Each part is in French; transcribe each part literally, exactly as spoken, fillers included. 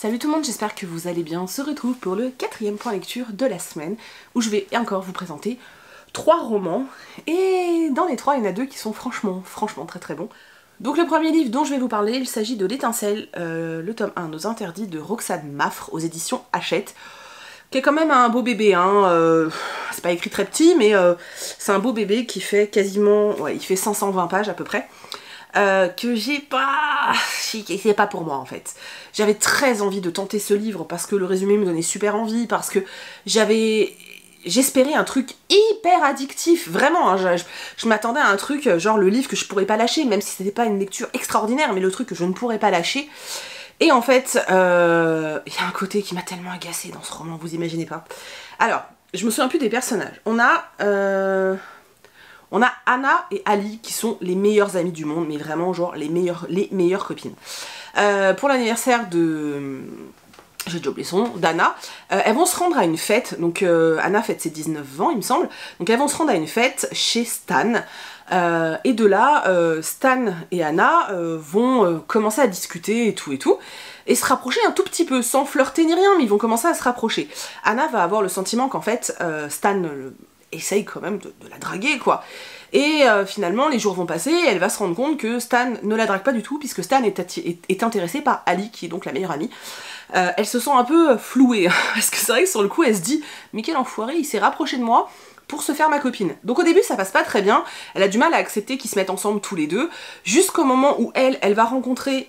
Salut tout le monde, j'espère que vous allez bien. On se retrouve pour le quatrième point lecture de la semaine où je vais encore vous présenter trois romans. Et dans les trois, il y en a deux qui sont franchement, franchement très très bons. Donc le premier livre dont je vais vous parler, il s'agit de L'étincelle, euh, le tome un, Nos interdits de Roxane Maffre aux éditions Hachette, qui est quand même un beau bébé, hein. euh, c'est pas écrit très petit, mais euh, c'est un beau bébé qui fait quasiment, ouais, il fait cinq cent vingt pages à peu près. Euh, que j'ai pas... c'est pas pour moi en fait. J'avais très envie de tenter ce livre parce que le résumé me donnait super envie, parce que j'avais... j'espérais un truc hyper addictif, vraiment, hein, je, je, je m'attendais à un truc genre le livre que je pourrais pas lâcher, même si c'était pas une lecture extraordinaire, mais le truc que je ne pourrais pas lâcher. Et en fait, il euh, y a un côté qui m'a tellement agacée dans ce roman, vous imaginez pas. Alors, je me souviens plus des personnages. On a... Euh... On a Anna et Ali qui sont les meilleures amies du monde, mais vraiment genre les meilleures, les meilleures copines. Euh, pour l'anniversaire de... j'ai déjà oublié son nom, d'Anna, euh, elles vont se rendre à une fête, donc euh, Anna fête ses dix-neuf ans il me semble, donc elles vont se rendre à une fête chez Stan, euh, et de là, euh, Stan et Anna euh, vont euh, commencer à discuter et tout et tout, et se rapprocher un tout petit peu, sans flirter ni rien, mais ils vont commencer à se rapprocher. Anna va avoir le sentiment qu'en fait, euh, Stan... Le, essaye quand même de, de la draguer quoi. Et euh, finalement les jours vont passer et elle va se rendre compte que Stan ne la drague pas du tout puisque Stan est, est, est intéressé par Ali qui est donc la meilleure amie. Euh, elle se sent un peu flouée parce que c'est vrai que sur le coup elle se dit mais quel enfoiré, il s'est rapproché de moi pour se faire ma copine. Donc au début ça passe pas très bien, elle a du mal à accepter qu'ils se mettent ensemble tous les deux jusqu'au moment où elle, elle va rencontrer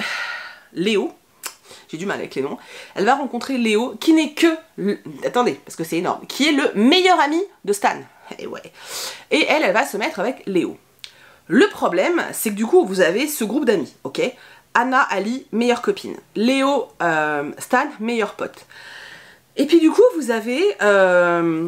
Léo. J'ai du mal avec les noms. Elle va rencontrer Léo, qui n'est que... Le... Attendez, parce que c'est énorme. Qui est le meilleur ami de Stan. Et ouais. Et elle, elle va se mettre avec Léo. Le problème, c'est que du coup, vous avez ce groupe d'amis, ok? Anna, Ali, meilleure copine. Léo, euh, Stan, meilleur pote. Et puis du coup, vous avez... Euh...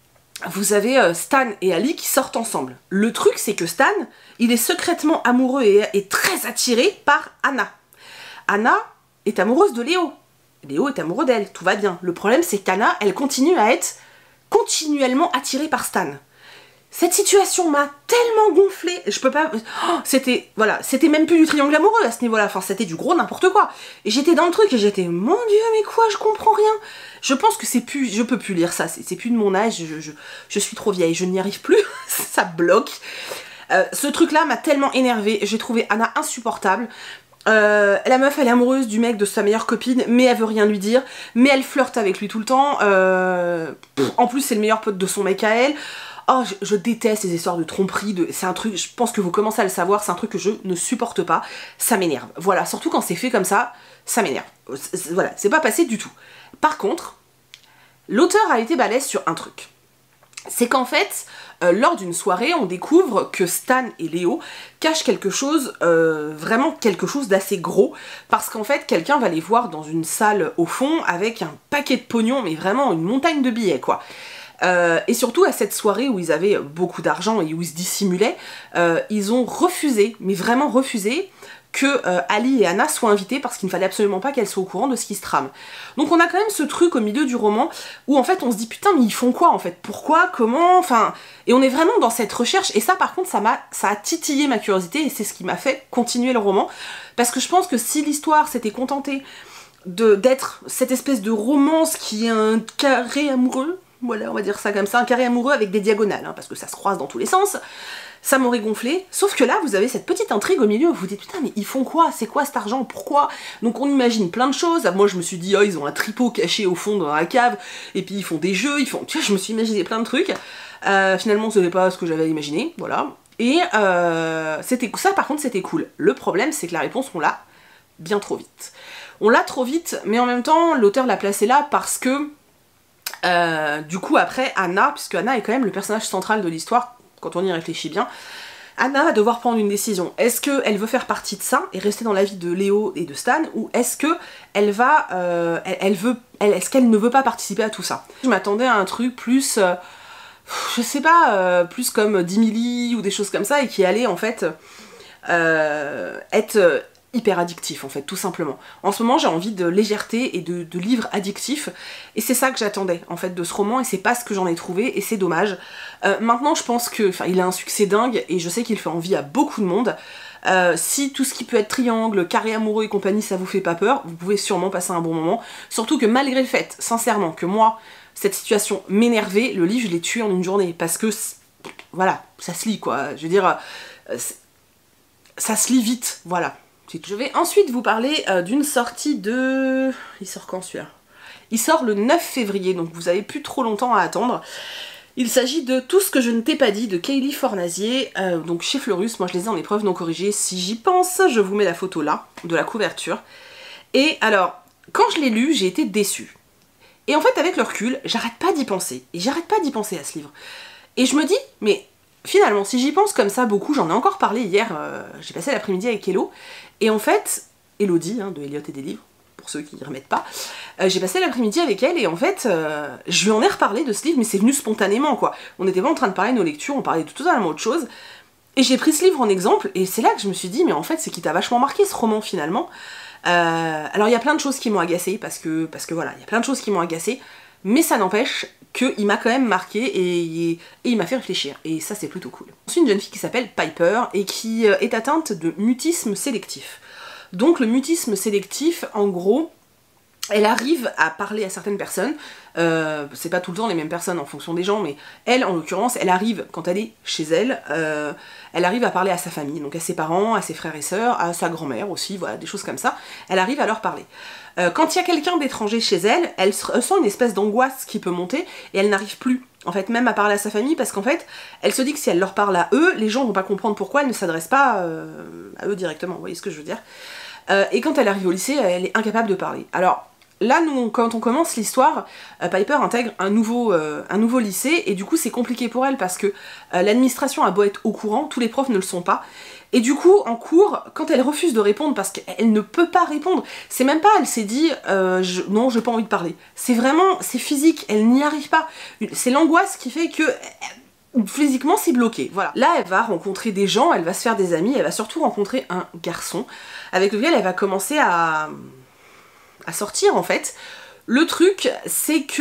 Vous avez euh, Stan et Ali qui sortent ensemble. Le truc, c'est que Stan, il est secrètement amoureux et, et très attiré par Anna. Anna... est amoureuse de Léo. Léo est amoureux d'elle, tout va bien. Le problème c'est qu'Anna, elle continue à être continuellement attirée par Stan. Cette situation m'a tellement gonflée, je peux pas... Oh, c'était, voilà, c'était même plus du triangle amoureux à ce niveau-là, enfin c'était du gros n'importe quoi. Et j'étais dans le truc et j'étais, mon dieu, mais quoi, je comprends rien. Je pense que c'est plus, je peux plus lire ça, c'est plus de mon âge, je, je, je suis trop vieille, je n'y arrive plus, ça bloque. Euh, ce truc-là m'a tellement énervée, j'ai trouvé Anna insupportable. Euh, la meuf elle est amoureuse du mec de sa meilleure copine mais elle veut rien lui dire, mais elle flirte avec lui tout le temps, euh, pff, en plus c'est le meilleur pote de son mec à elle. Oh je, je déteste les histoires de tromperie, de, c'est un truc, je pense que vous commencez à le savoir, c'est un truc que je ne supporte pas, ça m'énerve, voilà, surtout quand c'est fait comme ça, ça m'énerve, voilà, c'est pas passé du tout. Par contre, l'auteur a été balèze sur un truc. C'est qu'en fait, euh, lors d'une soirée, on découvre que Stan et Léo cachent quelque chose, euh, vraiment quelque chose d'assez gros, parce qu'en fait, quelqu'un va les voir dans une salle au fond avec un paquet de pognon, mais vraiment une montagne de billets, quoi. Euh, et surtout, à cette soirée où ils avaient beaucoup d'argent et où ils se dissimulaient, euh, ils ont refusé, mais vraiment refusé, que euh, Ali et Anna soient invités parce qu'il ne fallait absolument pas qu'elles soient au courant de ce qui se trame. Donc on a quand même ce truc au milieu du roman où en fait on se dit putain mais ils font quoi en fait, pourquoi, comment, enfin... Et on est vraiment dans cette recherche et ça par contre ça m'a ça a titillé ma curiosité et c'est ce qui m'a fait continuer le roman parce que je pense que si l'histoire s'était contentée d'être cette espèce de romance qui est un carré amoureux, voilà on va dire ça comme ça, un carré amoureux avec des diagonales hein, parce que ça se croise dans tous les sens, ça m'aurait gonflé, sauf que là vous avez cette petite intrigue au milieu où vous vous dites putain mais ils font quoi, c'est quoi cet argent, pourquoi? Donc on imagine plein de choses, moi je me suis dit oh ils ont un tripot caché au fond dans la cave, et puis ils font des jeux, ils font, tu vois je me suis imaginé plein de trucs, euh, finalement ce n'est pas ce que j'avais imaginé, voilà, et euh, c'était ça par contre c'était cool. Le problème c'est que la réponse on l'a bien trop vite. On l'a trop vite, mais en même temps l'auteur l'a placé là parce que euh, du coup après Anna, puisque Anna est quand même le personnage central de l'histoire, quand on y réfléchit bien, Anna va devoir prendre une décision. Est-ce qu'elle veut faire partie de ça et rester dans la vie de Léo et de Stan, ou est-ce que elle va, euh, elle, elle veut, elle, est-ce qu'elle ne veut pas participer à tout ça? Je m'attendais à un truc plus, euh, je sais pas, euh, plus comme Dimily ou des choses comme ça, et qui allait en fait euh, être hyper addictif en fait, tout simplement. En ce moment j'ai envie de légèreté et de, de livres addictifs, et c'est ça que j'attendais en fait de ce roman, et c'est pas ce que j'en ai trouvé, et c'est dommage. Euh, maintenant je pense que, enfin il a un succès dingue, et je sais qu'il fait envie à beaucoup de monde, Euh, si tout ce qui peut être triangle, carré amoureux et compagnie, ça vous fait pas peur, vous pouvez sûrement passer un bon moment. Surtout que malgré le fait, sincèrement, que moi, cette situation m'énervait, le livre, je l'ai tué en une journée. Parce que, voilà, ça se lit, quoi. Je veux dire, euh, ça se lit vite, voilà. Je vais ensuite vous parler euh, d'une sortie de... Il sort quand celui-là? Il sort le neuf février, donc vous avez plus trop longtemps à attendre. Il s'agit de Tout ce que je ne t'ai pas dit de Kaylee Fornazier, euh, donc chez Fleurus. Moi je les ai en épreuve non corrigée. Si j'y pense, je vous mets la photo là, de la couverture. Et alors, quand je l'ai lu, j'ai été déçue. Et en fait, avec le recul, j'arrête pas d'y penser. Et j'arrête pas d'y penser à ce livre. Et je me dis, mais finalement, si j'y pense comme ça beaucoup, j'en ai encore parlé hier, euh, j'ai passé l'après-midi avec Hello. Et en fait, Elodie, hein, de Elliot et des livres, pour ceux qui ne remettent pas, euh, j'ai passé l'après-midi avec elle et en fait, euh, je lui en ai reparlé de ce livre, mais c'est venu spontanément, quoi. On n'était pas en train de parler de nos lectures, on parlait de totalement autre chose. Et j'ai pris ce livre en exemple, et c'est là que je me suis dit, mais en fait, c'est qui t'a vachement marqué ce roman, finalement. Euh, alors, il y a plein de choses qui m'ont agacée, parce que, parce que voilà, il y a plein de choses qui m'ont agacée, mais ça n'empêche qu'il m'a quand même marqué et, et il m'a fait réfléchir, et ça c'est plutôt cool. C'est une jeune fille qui s'appelle Piper et qui est atteinte de mutisme sélectif. Donc le mutisme sélectif, en gros, elle arrive à parler à certaines personnes, euh, c'est pas tout le temps les mêmes personnes en fonction des gens, mais elle, en l'occurrence, elle arrive, quand elle est chez elle, euh, elle arrive à parler à sa famille, donc à ses parents, à ses frères et sœurs, à sa grand-mère aussi, voilà, des choses comme ça, elle arrive à leur parler. Euh, quand il y a quelqu'un d'étranger chez elle, elle sent une espèce d'angoisse qui peut monter, et elle n'arrive plus, en fait, même à parler à sa famille, parce qu'en fait, elle se dit que si elle leur parle à eux, les gens vont pas comprendre pourquoi elle ne s'adresse pas euh, à eux directement, vous voyez ce que je veux dire. Euh, et quand elle arrive au lycée, elle est incapable de parler. Alors, là, nous, quand on commence l'histoire, euh, Piper intègre un nouveau, euh, un nouveau lycée, et du coup c'est compliqué pour elle parce que euh, l'administration a beau être au courant, tous les profs ne le sont pas, et du coup, en cours, quand elle refuse de répondre parce qu'elle ne peut pas répondre, c'est même pas, elle s'est dit euh, je, non, j'ai pas envie de parler. C'est vraiment, c'est physique, elle n'y arrive pas. C'est l'angoisse qui fait que... physiquement c'est bloqué, voilà. Là elle va rencontrer des gens, elle va se faire des amis, elle va surtout rencontrer un garçon avec lequel elle va commencer à, à sortir en fait. Le truc c'est que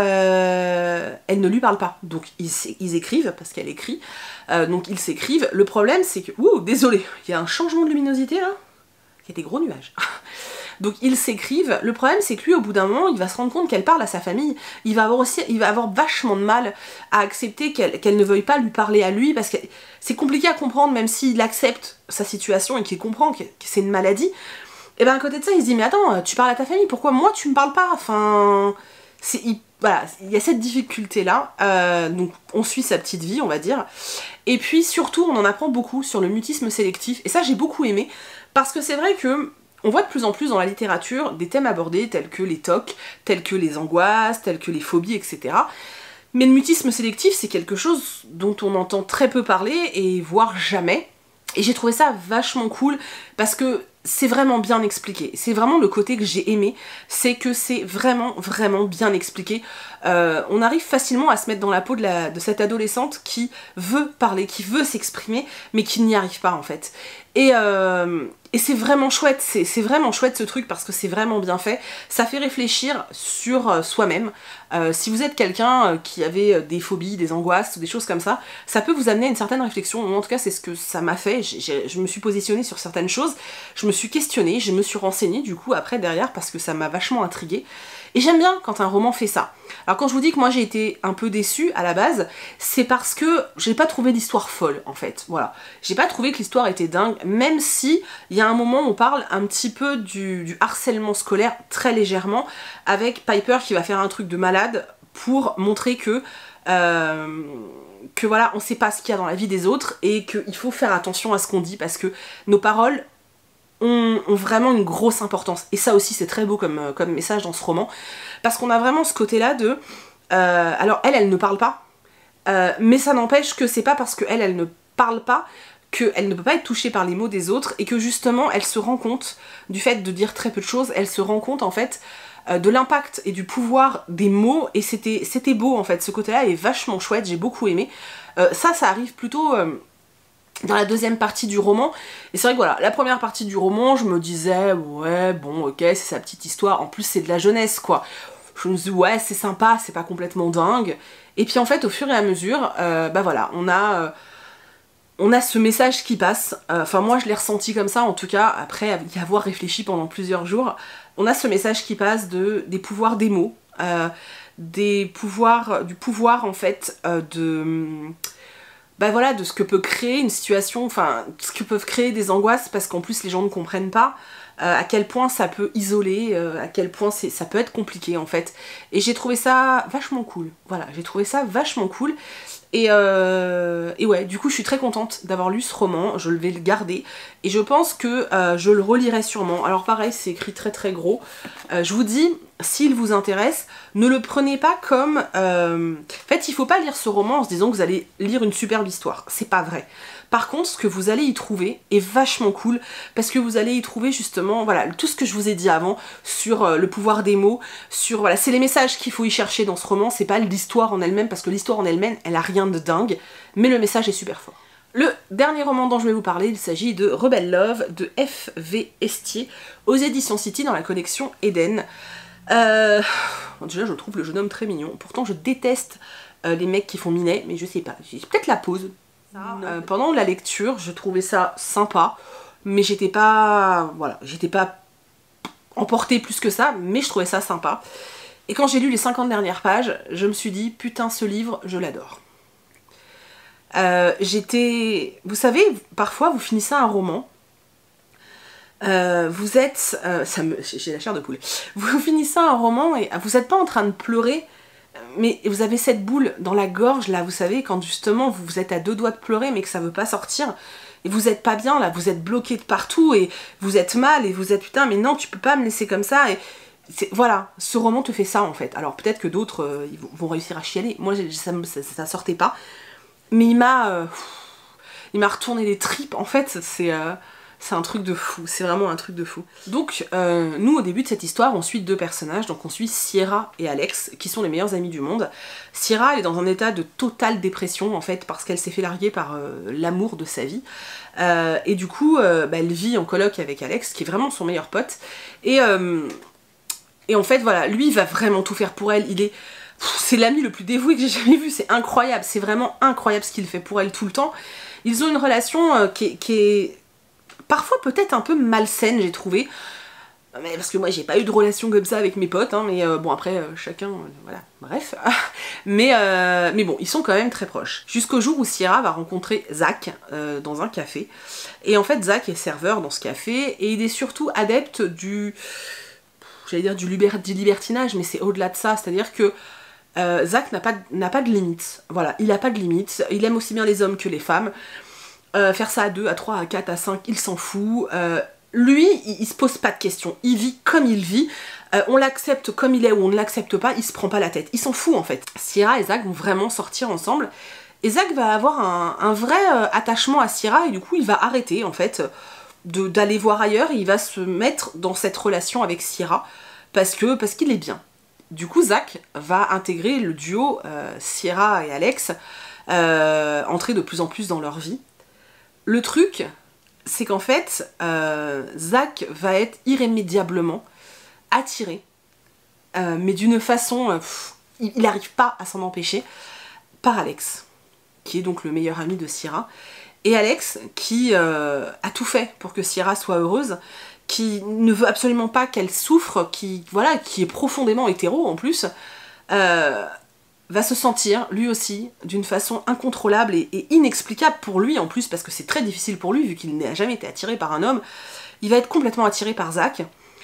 euh, elle ne lui parle pas, donc ils, ils écrivent, parce qu'elle écrit, euh, donc ils s'écrivent. Le problème c'est que... Ouh, désolé, il y a un changement de luminosité là, il y a des gros nuages. Donc ils s'écrivent, le problème c'est que lui au bout d'un moment il va se rendre compte qu'elle parle à sa famille, il va avoir aussi, il va avoir vachement de mal à accepter qu'elle qu'elle ne veuille pas lui parler à lui, parce que c'est compliqué à comprendre même s'il accepte sa situation et qu'il comprend que, que c'est une maladie. Et ben à côté de ça il se dit mais attends, tu parles à ta famille, pourquoi moi tu me parles pas, enfin... Il, voilà, il y a cette difficulté là, euh, donc on suit sa petite vie on va dire, et puis surtout on en apprend beaucoup sur le mutisme sélectif, et ça j'ai beaucoup aimé, parce que c'est vrai que on voit de plus en plus dans la littérature des thèmes abordés tels que les tocs, tels que les angoisses, tels que les phobies, et cetera. Mais le mutisme sélectif, c'est quelque chose dont on entend très peu parler, et voire jamais. Et j'ai trouvé ça vachement cool, parce que c'est vraiment bien expliqué. C'est vraiment le côté que j'ai aimé, c'est que c'est vraiment, vraiment bien expliqué. Euh, on arrive facilement à se mettre dans la peau de, la, de cette adolescente qui veut parler, qui veut s'exprimer, mais qui n'y arrive pas en fait. Et, euh, et c'est vraiment chouette, c'est vraiment chouette ce truc parce que c'est vraiment bien fait. Ça fait réfléchir sur euh, soi-même. Euh, si vous êtes quelqu'un euh, qui avait des phobies, des angoisses, des choses comme ça, ça peut vous amener à une certaine réflexion. Moi, en tout cas, c'est ce que ça m'a fait. Je me suis positionnée sur certaines choses, je me suis questionnée, je me suis renseignée du coup après derrière parce que ça m'a vachement intriguée. Et j'aime bien quand un roman fait ça. Alors quand je vous dis que moi j'ai été un peu déçue à la base, c'est parce que j'ai pas trouvé l'histoire folle en fait, voilà. J'ai pas trouvé que l'histoire était dingue, même si il y a un moment où on parle un petit peu du, du harcèlement scolaire très légèrement, avec Piper qui va faire un truc de malade pour montrer que... Euh, que voilà, on sait pas ce qu'il y a dans la vie des autres et qu'il faut faire attention à ce qu'on dit parce que nos paroles ont, ont vraiment une grosse importance. Et ça aussi c'est très beau comme, comme message dans ce roman, parce qu'on a vraiment ce côté là de... Euh, alors elle, elle ne parle pas, euh, mais ça n'empêche que c'est pas parce qu'elle, elle ne parle pas qu'elle ne peut pas être touchée par les mots des autres, et que justement elle se rend compte du fait de dire très peu de choses, elle se rend compte en fait euh, de l'impact et du pouvoir des mots, et c'était c'était beau en fait, ce côté là est vachement chouette, j'ai beaucoup aimé. Euh, ça, ça arrive plutôt... Euh, dans la deuxième partie du roman, et c'est vrai que voilà, la première partie du roman, je me disais, ouais, bon, ok, c'est sa petite histoire, en plus c'est de la jeunesse, quoi. Je me dis, ouais, c'est sympa, c'est pas complètement dingue, et puis en fait, au fur et à mesure, euh, bah voilà, on a... Euh, on a ce message qui passe, enfin euh, moi je l'ai ressenti comme ça en tout cas, après y avoir réfléchi pendant plusieurs jours, on a ce message qui passe de, des pouvoirs des mots, euh, des pouvoirs, du pouvoir en fait euh, de... Bah voilà, de ce que peut créer une situation, enfin, ce que peuvent créer des angoisses parce qu'en plus les gens ne comprennent pas, euh, à quel point ça peut isoler, euh, à quel point ça peut être compliqué en fait. Et j'ai trouvé ça vachement cool, voilà, j'ai trouvé ça vachement cool. Et, euh, et ouais, du coup je suis très contente d'avoir lu ce roman, je vais le garder. Et je pense que euh, je le relirai sûrement. Alors pareil, c'est écrit très très gros. Euh, je vous dis, s'il vous intéresse, ne le prenez pas comme... Euh... En fait, il faut pas lire ce roman en se disant que vous allez lire une superbe histoire. C'est pas vrai. Par contre, ce que vous allez y trouver est vachement cool, parce que vous allez y trouver justement, voilà, tout ce que je vous ai dit avant, sur euh, le pouvoir des mots, sur, voilà, c'est les messages qu'il faut y chercher dans ce roman, c'est pas l'histoire en elle-même, parce que l'histoire en elle-même, elle a rien de dingue, mais le message est super fort. Le dernier roman dont je vais vous parler, il s'agit de Rebel Love de F V Estier, aux éditions City dans la collection Eden. Euh... Déjà, je trouve le jeune homme très mignon, pourtant je déteste euh, les mecs qui font minet, mais je sais pas, c'est peut-être la pause. Euh, pendant la lecture, je trouvais ça sympa, mais j'étais pas, voilà, j'étais pas emportée plus que ça, mais je trouvais ça sympa. Et quand j'ai lu les cinquante dernières pages, je me suis dit, putain, ce livre, je l'adore. Euh, j'étais... Vous savez, parfois, vous finissez un roman, euh, vous êtes... Euh, ça me... J'ai la chair de poule. Vous finissez un roman et vous n'êtes pas en train de pleurer, mais vous avez cette boule dans la gorge, là, vous savez, quand justement vous êtes à deux doigts de pleurer, mais que ça veut pas sortir, et vous êtes pas bien, là, vous êtes bloqué de partout, et vous êtes mal, et vous êtes, putain, mais non, tu peux pas me laisser comme ça, et voilà, ce roman te fait ça, en fait. Alors, peut-être que d'autres, euh, ils vont réussir à chialer, moi, ça, ça, ça sortait pas, mais il m'a... Euh, il m'a retourné les tripes, en fait, c'est... Euh, C'est un truc de fou, c'est vraiment un truc de fou. Donc, euh, nous, au début de cette histoire, on suit deux personnages, donc on suit Sierra et Alex, qui sont les meilleurs amis du monde. Sierra, elle est dans un état de totale dépression, en fait, parce qu'elle s'est fait larguer par euh, l'amour de sa vie. Euh, et du coup, euh, bah, elle vit en coloc avec Alex, qui est vraiment son meilleur pote. Et, euh, et en fait, voilà, lui, il va vraiment tout faire pour elle. Il est... C'est l'ami le plus dévoué que j'ai jamais vu, c'est incroyable, c'est vraiment incroyable ce qu'il fait pour elle tout le temps. Ils ont une relation euh, qui est... Qui est parfois peut-être un peu malsaine, j'ai trouvé, mais parce que moi j'ai pas eu de relation comme ça avec mes potes, hein, mais euh, bon après euh, chacun, euh, voilà, bref, mais, euh, mais bon, ils sont quand même très proches, jusqu'au jour où Sierra va rencontrer Zach euh, dans un café, et en fait Zach est serveur dans ce café, et il est surtout adepte du, j'allais dire du, liber du libertinage, mais c'est au-delà de ça, c'est-à-dire que euh, Zach n'a pas, n'a pas de limite, voilà, il a pas de limite, il aime aussi bien les hommes que les femmes. Euh, faire ça à deux, à trois, à quatre, à cinq, il s'en fout. Euh, lui, il, il se pose pas de questions. Il vit comme il vit. Euh, on l'accepte comme il est ou on ne l'accepte pas, il se prend pas la tête. Il s'en fout en fait. Sierra et Zach vont vraiment sortir ensemble. Et Zach va avoir un, un vrai euh, attachement à Sierra et du coup il va arrêter en fait d'aller voir ailleurs et il va se mettre dans cette relation avec Sierra parce que parce qu'il est bien. Du coup Zach va intégrer le duo euh, Sierra et Alex, euh, entrer de plus en plus dans leur vie. Le truc, c'est qu'en fait, euh, Zach va être irrémédiablement attiré, euh, mais d'une façon, euh, pff, il n'arrive pas à s'en empêcher, par Alex, qui est donc le meilleur ami de Sierra. Et Alex, qui euh, a tout fait pour que Sierra soit heureuse, qui ne veut absolument pas qu'elle souffre, qui, voilà, qui est profondément hétéro en plus, euh, va se sentir, lui aussi, d'une façon incontrôlable et, et inexplicable pour lui en plus, parce que c'est très difficile pour lui, vu qu'il n'a jamais été attiré par un homme, il va être complètement attiré par Zach,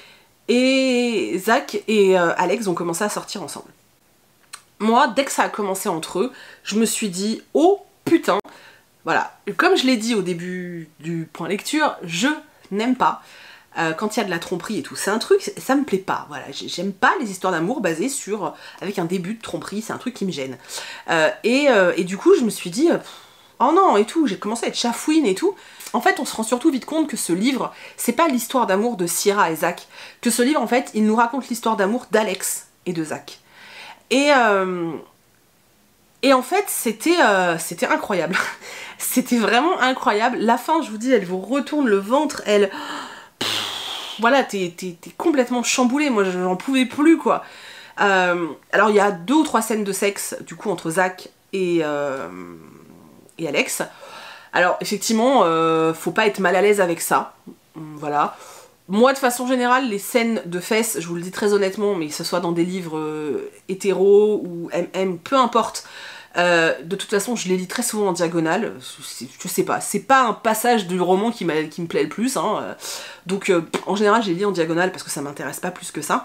et Zach et euh, Alex ont commencé à sortir ensemble. Moi, dès que ça a commencé entre eux, je me suis dit, oh putain, voilà, comme je l'ai dit au début du point lecture, je n'aime pas Euh, quand il y a de la tromperie et tout, c'est un truc, ça me plaît pas, voilà, j'aime pas les histoires d'amour basées sur, avec un début de tromperie, c'est un truc qui me gêne. Euh, et, euh, et du coup, je me suis dit, euh, oh non, et tout, j'ai commencé à être chafouine et tout. En fait, on se rend surtout vite compte que ce livre, c'est pas l'histoire d'amour de Sierra et Zach, que ce livre, en fait, il nous raconte l'histoire d'amour d'Alex et de Zach. Et, euh, et en fait, c'était euh, c'était incroyable. C'était vraiment incroyable. La fin, je vous dis, elle vous retourne le ventre, elle... Voilà, t'es complètement chamboulé, moi j'en pouvais plus quoi. Euh, alors il y a deux ou trois scènes de sexe du coup entre Zach et, euh, et Alex. Alors effectivement, euh, faut pas être mal à l'aise avec ça, voilà. Moi de façon générale, les scènes de fesses, je vous le dis très honnêtement, mais que ce soit dans des livres euh, hétéros ou M M, peu importe, euh, de toute façon je les lis très souvent en diagonale, je sais pas, c'est pas un passage du roman qui, qui me plaît le plus, hein. Donc euh, en général je les lis en diagonale parce que ça m'intéresse pas plus que ça.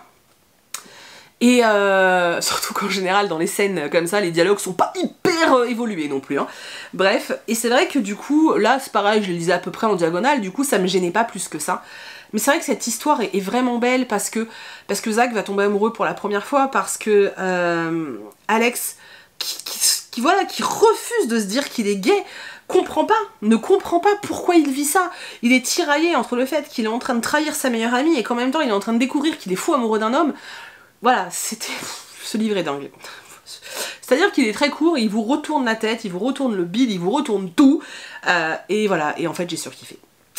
Et euh, surtout qu'en général dans les scènes comme ça, les dialogues sont pas hyper euh, évolués non plus, hein. Bref, et c'est vrai que du coup, là c'est pareil, je les lisais à peu près en diagonale, du coup ça me gênait pas plus que ça. Mais c'est vrai que cette histoire est, est vraiment belle parce que, parce que Zach va tomber amoureux pour la première fois, parce que euh, Alex, qui, qui, qui, voilà, qui refuse de se dire qu'il est gay, comprend pas, ne comprend pas pourquoi il vit ça. Il est tiraillé entre le fait qu'il est en train de trahir sa meilleure amie et qu'en même temps il est en train de découvrir qu'il est fou amoureux d'un homme. Voilà, c'était... ce livre est dingue. C'est-à-dire qu'il est très court, il vous retourne la tête, il vous retourne le bide, il vous retourne tout. Euh, et voilà, et en fait j'ai surkiffé.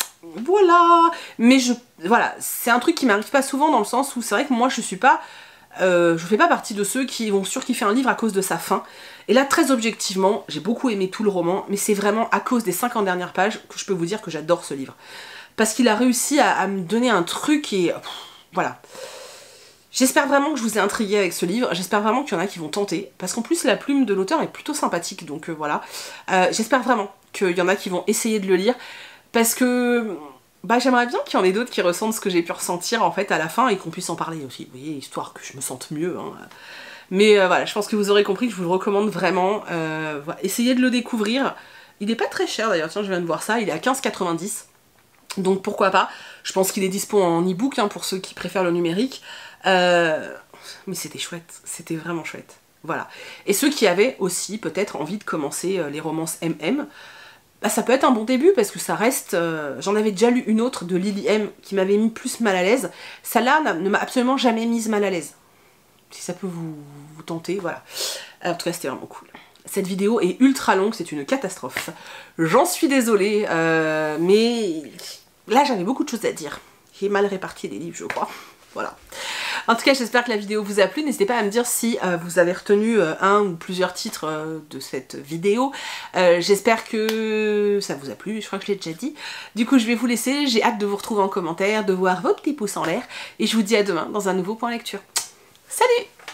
Voilà. Mais je... Voilà, c'est un truc qui m'arrive pas souvent dans le sens où c'est vrai que moi je suis pas... Euh, je fais pas partie de ceux qui vont surkiffer un livre à cause de sa fin. Et là, très objectivement, j'ai beaucoup aimé tout le roman, mais c'est vraiment à cause des cinquante dernières pages que je peux vous dire que j'adore ce livre. Parce qu'il a réussi à, à me donner un truc et... Pff, voilà. J'espère vraiment que je vous ai intrigué avec ce livre, j'espère vraiment qu'il y en a qui vont tenter, parce qu'en plus la plume de l'auteur est plutôt sympathique, donc euh, voilà. Euh, j'espère vraiment qu'il y en a qui vont essayer de le lire, parce que bah, j'aimerais bien qu'il y en ait d'autres qui ressentent ce que j'ai pu ressentir en fait à la fin, et qu'on puisse en parler aussi, vous voyez, histoire que je me sente mieux. Hein. Mais euh, voilà, je pense que vous aurez compris que je vous le recommande vraiment, euh, voilà. Essayez de le découvrir. Il n'est pas très cher d'ailleurs, tiens je viens de voir ça, il est à quinze quatre-vingt-dix, donc pourquoi pas. Je pense qu'il est dispo en e-book hein, pour ceux qui préfèrent le numérique. Euh, mais c'était chouette, c'était vraiment chouette, voilà. Et ceux qui avaient aussi peut-être envie de commencer euh, les romances M M, bah, ça peut être un bon début parce que ça reste... Euh, j'en avais déjà lu une autre de Lily M qui m'avait mis plus mal à l'aise, celle-là ne m'a absolument jamais mise mal à l'aise. Si ça peut vous, vous tenter, voilà. En tout cas c'était vraiment cool. Cette vidéo est ultra longue, c'est une catastrophe. J'en suis désolée, euh, mais là j'avais beaucoup de choses à dire. J'ai mal réparti les livres je crois, voilà. En tout cas, j'espère que la vidéo vous a plu. N'hésitez pas à me dire si euh, vous avez retenu euh, un ou plusieurs titres euh, de cette vidéo. Euh, j'espère que ça vous a plu, je crois que je l'ai déjà dit. Du coup, je vais vous laisser. J'ai hâte de vous retrouver en commentaire, de voir vos petits pouces en l'air. Et je vous dis à demain dans un nouveau point lecture. Salut!